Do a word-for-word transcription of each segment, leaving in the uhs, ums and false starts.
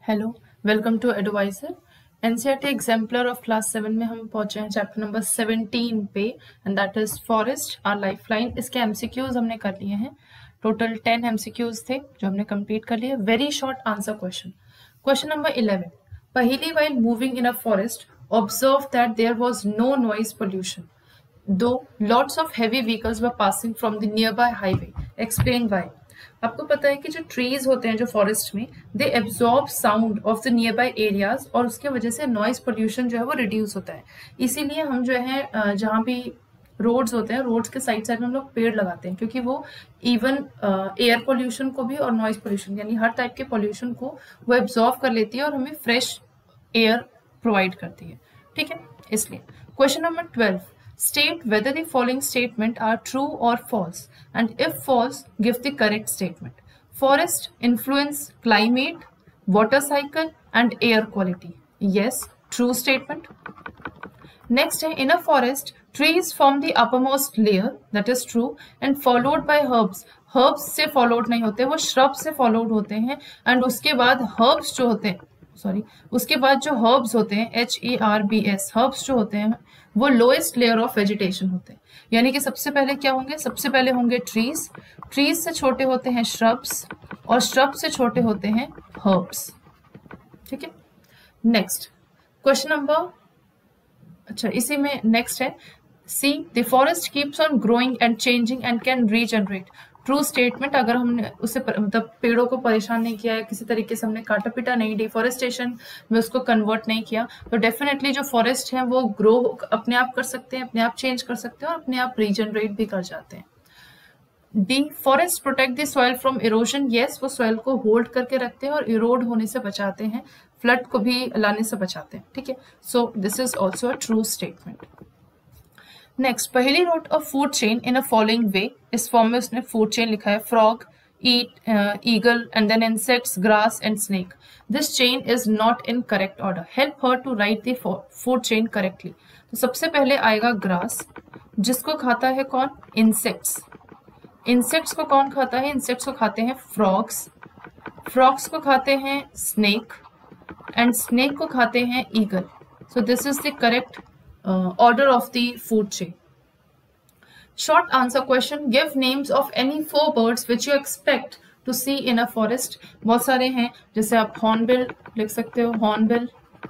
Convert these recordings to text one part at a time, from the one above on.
Hello, welcome to advisor. NCERT exemplar of class seven में हम पहुंचे हैं चैप्टर नंबर सेवनटीन पे and that is forest our lifeline. इसके एमसीक्यूज हमने कर लिए हैं। टोटल टेन एमसीक्यूज थे जो हमने कंप्लीट कर लिए। Very short answer question. Question number eleven, Paheli while moving in a forest observe that there was no noise pollution though lots of heavy vehicles were passing from the near by highway. Explain why. आपको पता है कि जो trees होते हैं जो forest में, they absorb sound of the near by areas और उसके वजह से नॉइज पोल्यूशन जो है वो रिड्यूस होता है। इसीलिए हम जो है जहाँ भी रोड्स होते हैं, रोड्स के साइड साइड में हम लोग पेड़ लगाते हैं, क्योंकि वो इवन एयर पोल्यूशन को भी और नॉइज पोल्यूशन यानी हर टाइप के पोल्यूशन को वो एब्जॉर्ब कर लेती है और हमें फ्रेश एयर प्रोवाइड करती है। ठीक है, इसलिए question number twelve, state whether the following statement are true or false and if false give the correct statement. Forest influence climate, water cycle and air quality. Yes, true statement. Next है, in a forest trees form the uppermost layer, that is true, and followed by herbs. herbs से followed नहीं होते, वो shrubs से followed होते हैं and उसके बाद herbs जो होते हैं सॉरी उसके बाद जो हर्ब्स होते हैं H A R B S herbs जो होते हैं वो लोएस्ट लेयर ऑफ वेजिटेशन होते हैं। यानी कि सबसे पहले क्या होंगे, सबसे पहले होंगे ट्रीज, ट्रीज से छोटे होते हैं श्रब्स और श्रब से छोटे होते हैं हर्ब्स। ठीक है, नेक्स्ट क्वेश्चन नंबर, अच्छा इसी में नेक्स्ट है, C the forest keeps on growing and changing and can regenerate. True statement. अगर हमने उसे मतलब पेड़ों को परेशान नहीं किया है, किसी तरीके से हमने काटा पीटा नहीं, डिफॉरेस्टेशन में उसको कन्वर्ट नहीं किया, तो डेफिनेटली जो फॉरेस्ट है वो ग्रो अपने आप कर सकते हैं, अपने आप चेंज कर सकते हैं और अपने आप रीजनरेट भी कर जाते हैं। D, forest protect the soil from erosion. Yes, वो सॉइल को होल्ड करके रखते हैं और इरोड होने से बचाते हैं, फ्लड को भी लाने से बचाते हैं। ठीक है, so this is also a true statement. Next, Paheli wrote of food chain in a following way. इस फॉर्म में उसने फूड चेन लिखा है, frog, eat, eagle and then insects, grass and snake. This chain is not in correct order, help her to write the food chain correctly. तो सबसे पहले आएगा grass, जिसको खाता है कौन, इंसेक्ट्स। इंसेक्ट्स को कौन खाता है, इंसेक्ट्स को खाते हैं फ्रॉग्स, फ्रॉग्स को खाते हैं स्नेक एंड स्नेक को खाते हैं eagle. So this is the correct Uh, order of the food chain. Short answer question, give names of any four birds which you expect to see in a forest. बहुत सारे हैं, जैसे आप hornbill लिख सकते हो, हॉर्नबिल,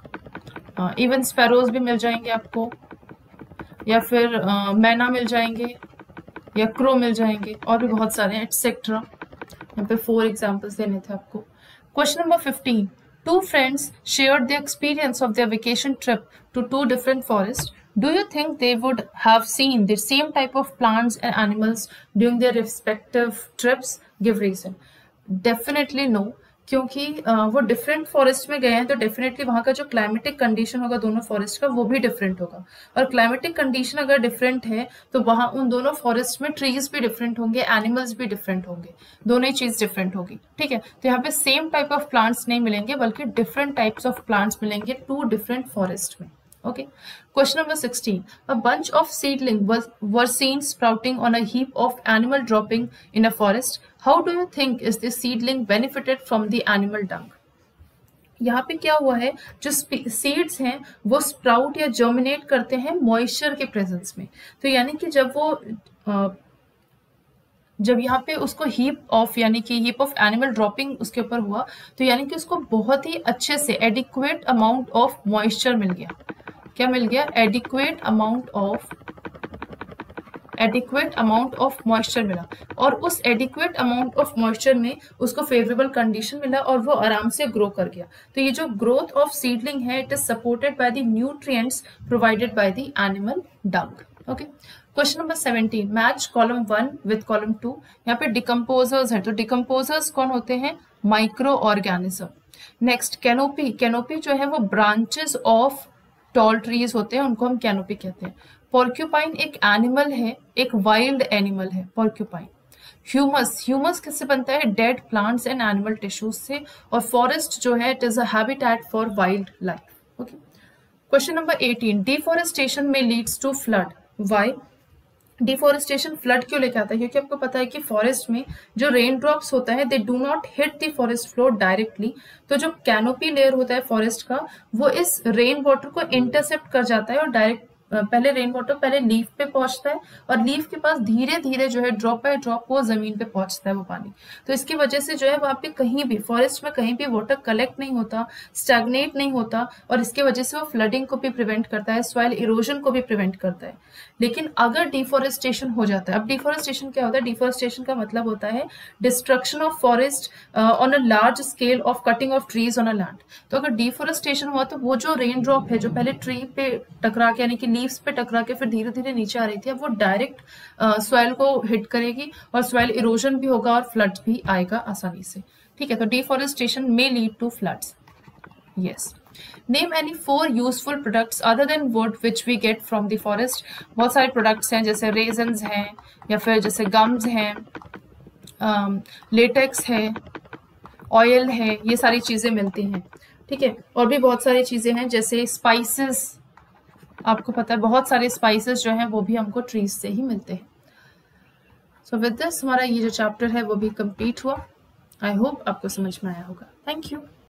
इवन स्पैरोज भी मिल जाएंगे आपको, या फिर मैना uh, मिल जाएंगे, या क्रो मिल जाएंगे, और भी बहुत सारे हैं एटसेट्रा। यहाँ पे फोर एग्जाम्पल्स देने थे आपको। Question number fifteen, two friends shared their experience of their vacation trip to two different forests. Do you think they would have seen the same type of plants and animals during their respective trips? Give reason. Definitely no, क्योंकि वो different forest में गए हैं तो definitely वहाँ का जो climatic condition होगा दोनों फॉरेस्ट का वो भी डिफरेंट होगा, और क्लाइमेटिक कंडीशन अगर डिफरेंट है तो वहाँ उन दोनों फॉरेस्ट में ट्रीज भी डिफरेंट होंगे, एनिमल्स भी डिफरेंट होंगे, दोनों ही चीज डिफरेंट होगी। ठीक है, तो यहाँ पे सेम टाइप ऑफ प्लांट्स नहीं मिलेंगे बल्कि डिफरेंट टाइप्स ऑफ प्लांट्स मिलेंगे टू डिफरेंट फॉरेस्ट में। Okay. Question number sixteen. A bunch of seedlings was, were seen sprouting on a heap of animal dropping in a forest. How do you think is the seedling benefited from the animal dung? यहाँ पे क्या हुआ है, जो seeds हैं वो sprout या germinate करते हैं मॉइस्चर के प्रेजेंस में। तो यानी कि जब वो आ, जब यहाँ पे उसको हीप ऑफ यानी कि हीप ऑफ एनिमल ड्रॉपिंग उसके ऊपर हुआ तो यानी कि उसको बहुत ही अच्छे से एडिक्वेट अमाउंट ऑफ मॉइस्चर मिल गया। क्या मिल गया, adequate amount of adequate amount of moisture मिला, और उस एडिक्वेट अमाउंट ऑफ मॉइस्चर में उसको फेवरेबल कंडीशन मिला और वो आराम से ग्रो कर गया। तो ये जो ग्रोथ ऑफ सीडलिंग है, it is supported by the nutrients provided by the animal dung. Okay, question number seventeen, match column one with column two. यहाँ पे डिकम्पोजर्स हैं, तो डिकम्पोजर्स कौन होते हैं, micro organism. Next, canopy, canopy जो है वो ब्रांचेस ऑफ टॉल ट्रीज होते हैं, उनको हम कैनोपी कहते हैं। पोर्क्यूपाइन एक एनिमल है, एक वाइल्ड एनिमल है पोर्क्यूपाइन। ह्यूमस, ह्यूमस किससे बनता है, dead plants and animal tissues से, और फॉरेस्ट जो है it is a habitat for wild life. Okay, question number eighteen, deforestation में leads to flood. Why? Deforestation flood क्यों लेके आता है? क्योंकि आपको पता है कि फॉरेस्ट में जो रेन ड्रॉप्स होता है they do not hit the forest floor directly, तो जो कैनोपी लेयर होता है फॉरेस्ट का वो इस रेन वाटर को इंटरसेप्ट कर जाता है और डायरेक्ट पहले रेन वाटर पहले लीफ पे पहुंचता है और लीफ के पास धीरे धीरे जो है ड्रॉप बाय ड्रॉप वो जमीन पे पहुंचता है वो पानी। तो इसकी वजह से जो है वहां पे कहीं भी फॉरेस्ट में कहीं भी वाटर कलेक्ट नहीं होता, स्टैग्नेट नहीं होता, और इसके वजह से वो फ्लडिंग को भी प्रिवेंट करता है, सॉइल इरोजन को भी प्रिवेंट करता है। लेकिन अगर डिफॉरेस्टेशन हो जाता है, अब डिफॉरेस्टेशन क्या होता है? डिफॉरेस्टेशन का मतलब होता है destruction of forest on a large scale of cutting of trees on a land. तो अगर डिफॉरेस्टेशन हुआ तो वो जो रेन ड्रॉप है जो पहले ट्री पे टकरा के यानी कि लीव्स पे टकरा के फिर धीरे धीरे नीचे आ रही थी, अब वो डायरेक्ट सॉइल को हिट करेगी और सॉइल इरोजन भी होगा और फ्लड भी आएगा आसानी से। ठीक है, तो deforestation may lead to floods. Yes, name any four useful products other than wood which we get from the forest. बहुत सारे प्रोडक्ट्स हैं जैसे रेजन्स हैं या फिर जैसे गम्स हैं, लेटेक्स है, ऑयल है, ये सारी चीजें मिलती हैं। ठीक है, और भी बहुत सारी चीजें हैं जैसे स्पाइसेस, आपको पता है बहुत सारे स्पाइसेस जो हैं वो भी हमको ट्रीज से ही मिलते हैं। सो विद दिस हमारा ये जो चैप्टर है वो भी कंप्लीट हुआ। आई होप आपको समझ में आया होगा। Thank you.